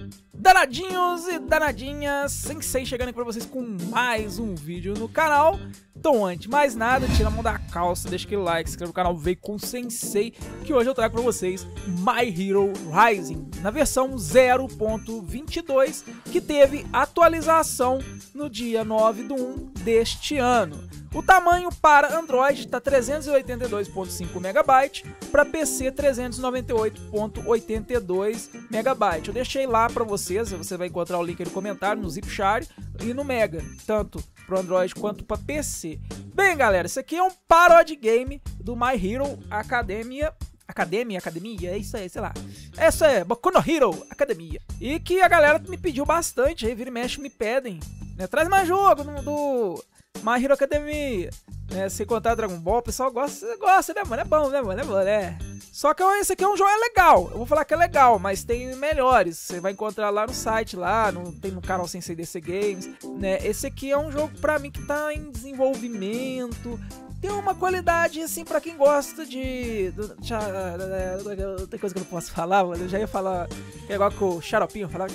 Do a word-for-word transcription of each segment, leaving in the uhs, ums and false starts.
Danadinhos e danadinhas, Sensei chegando aqui pra vocês com mais um vídeo no canal. Então, antes de mais nada, tira a mão da calça, deixa aquele like, se inscreve no canal, veio com o Sensei, que hoje eu trago pra vocês My Hero Rising, na versão zero ponto vinte e dois, que teve atualização no dia nove do um deste ano. O tamanho para Android está trezentos e oitenta e dois ponto cinco megabytes, para P C trezentos e noventa e oito ponto oitenta e dois megabytes. Eu deixei lá para vocês, você vai encontrar o link aí no comentário, no Zipshare e no Mega, tanto para Android quanto para P C. Bem, galera, isso aqui é um parody game do My Hero Academia. Academia, Academia, é isso aí, sei lá. Essa é Boku no Hero Academia. E que a galera me pediu bastante, aí vira e mexe me pedem, né? Traz mais jogo do... do My Hero Academia, né? Se contar Dragon Ball, o pessoal gosta, gosta, né, mano? É bom, né, mano? É bom, né? Só que esse aqui é um jogo é legal. Eu vou falar que é legal, mas tem melhores. Você vai encontrar lá no site, lá, no, tem no canal Sensei D C Games, né? Esse aqui é um jogo pra mim que tá em desenvolvimento. Tem uma qualidade, assim, pra quem gosta de... Do, já, tem coisa que eu não posso falar, mano. Eu já ia falar... É igual com o Xaropinho, falava...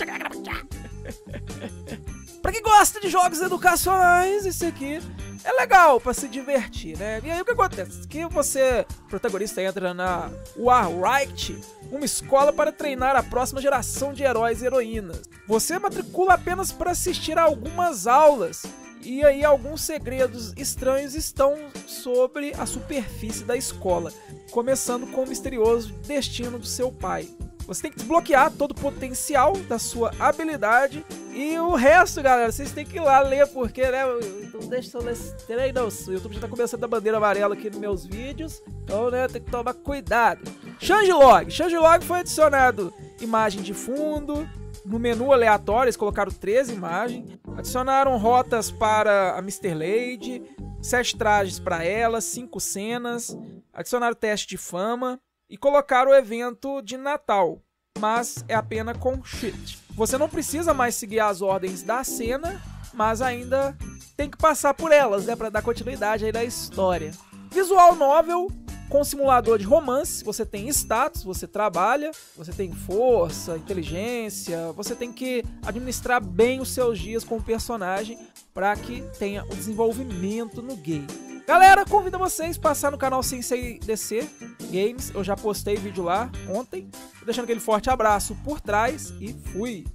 Pra quem gosta de jogos educacionais, esse aqui é legal pra se divertir, né? E aí o que acontece? Que você, protagonista, entra na Warright, uma escola para treinar a próxima geração de heróis e heroínas. Você matricula apenas para assistir a algumas aulas, e aí alguns segredos estranhos estão sobre a superfície da escola, começando com o misterioso destino do seu pai. Você tem que desbloquear todo o potencial da sua habilidade. E o resto, galera, vocês têm que ir lá ler, porque, né, não deixa eu ler treino, não. O YouTube já tá começando a bandeira amarela aqui nos meus vídeos. Então, né, tem que tomar cuidado. Changelog. Changelog foi adicionado imagem de fundo. No menu aleatório, eles colocaram treze imagens. Adicionaram rotas para a mister Lady. sete trajes para ela, cinco cenas. Adicionaram teste de fama. E colocaram o evento de Natal, mas é apenas com cheat. Você não precisa mais seguir as ordens da cena, mas ainda tem que passar por elas, né, para dar continuidade aí da história. Visual novel com simulador de romance. Você tem status, você trabalha, você tem força, inteligência, você tem que administrar bem os seus dias com o personagem para que tenha o desenvolvimento no game. Galera, convido vocês a passar no canal Sensei D C Games, eu já postei vídeo lá ontem. Tô deixando aquele forte abraço por trás e fui!